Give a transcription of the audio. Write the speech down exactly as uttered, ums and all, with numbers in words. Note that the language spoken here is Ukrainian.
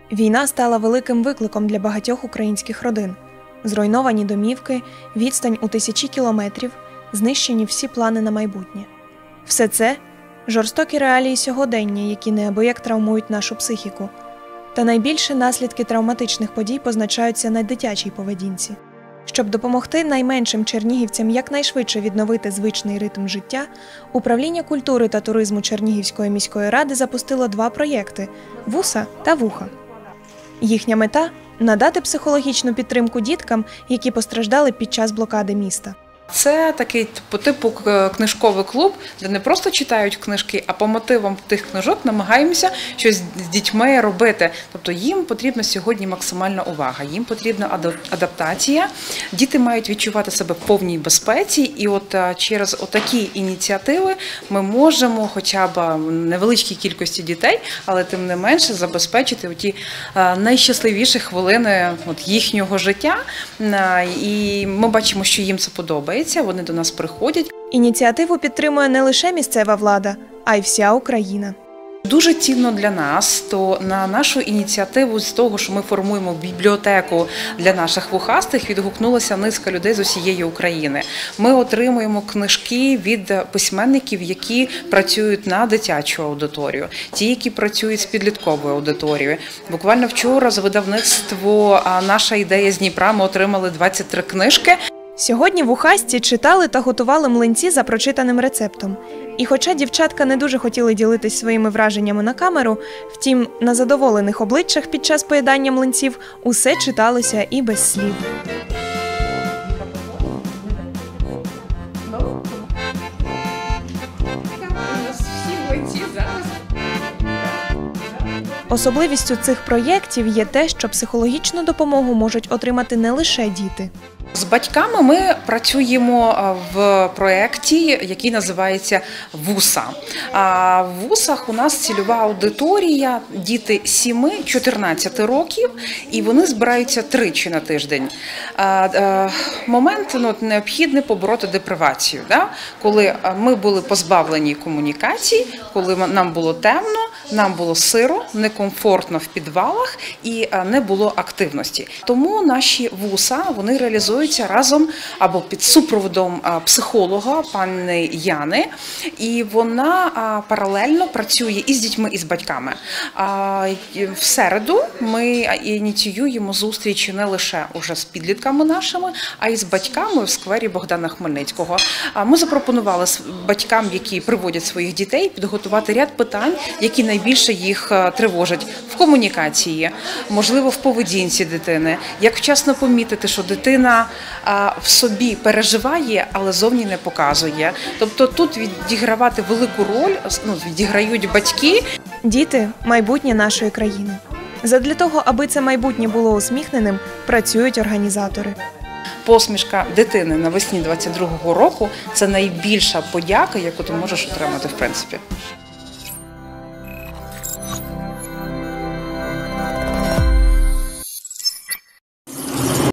Війна стала великим викликом для багатьох українських родин. Зруйновані домівки, відстань у тисячі кілометрів, знищені всі плани на майбутнє. Все це – жорстокі реалії сьогодення, які неабияк травмують нашу психіку. Та найбільше наслідки травматичних подій позначаються на дитячій поведінці. Щоб допомогти найменшим чернігівцям якнайшвидше відновити звичний ритм життя, Управління культури та туризму Чернігівської міської ради запустило два проєкти – «Вуса» та «Вуха». Їхня мета – надати психологічну підтримку діткам, які постраждали під час блокади міста. Це такий по типу книжковий клуб, де не просто читають книжки, а по мотивам тих книжок намагаємося щось з дітьми робити. Тобто їм потрібна сьогодні максимальна увага, їм потрібна адаптація. Діти мають відчувати себе в повній безпеці, і от через отакі ініціативи ми можемо хоча б невеличкій кількості дітей, але тим не менше забезпечити оті найщасливіші хвилини от їхнього життя. І ми бачимо, що їм це подобається. Вони до нас приходять. Ініціативу підтримує не лише місцева влада, а й вся Україна. Дуже цінно для нас, то на нашу ініціативу з того, що ми формуємо бібліотеку для наших вухастих, відгукнулася низка людей з усієї України. Ми отримуємо книжки від письменників, які працюють на дитячу аудиторію, ті, які працюють з підлітковою аудиторією. Буквально вчора з видавництва «Наша ідея» з Дніпра ми отримали двадцять три книжки. Сьогодні вухасті читали та готували млинці за прочитаним рецептом. І хоча дівчатка не дуже хотіли ділитись своїми враженнями на камеру, втім, на задоволених обличчях під час поїдання млинців усе читалося і без слів. Особливістю цих проєктів є те, що психологічну допомогу можуть отримати не лише діти. З батьками ми працюємо в проєкті, який називається «Вуса». В «Вусах» у нас цільова аудиторія – діти сім-чотирнадцять років, і вони збираються тричі на тиждень. Момент ну, необхідний побороти депривацію, да? Коли ми були позбавлені комунікацій, коли нам було темно, нам було сиро, некомфортно в підвалах і не було активності. Тому наші «Вуса» вони реалізуються разом або під супроводом психолога пані Яни, і вона паралельно працює і з дітьми, і з батьками. В середу ми ініціюємо зустрічі не лише уже з підлітками нашими, а й з батьками в сквері Богдана Хмельницького. Ми запропонували батькам, які приводять своїх дітей, підготувати ряд питань, які найбільше їх тривожать в комунікації, можливо, в поведінці дитини, як вчасно помітити, що дитина в собі переживає, але зовні не показує. Тобто тут відігравати велику роль, ну, відіграють батьки. Діти – майбутнє нашої країни. Задля того, аби це майбутнє було усміхненим, працюють організатори. Посмішка дитини навесні двадцять другого року – це найбільша подяка, яку ти можеш отримати в принципі.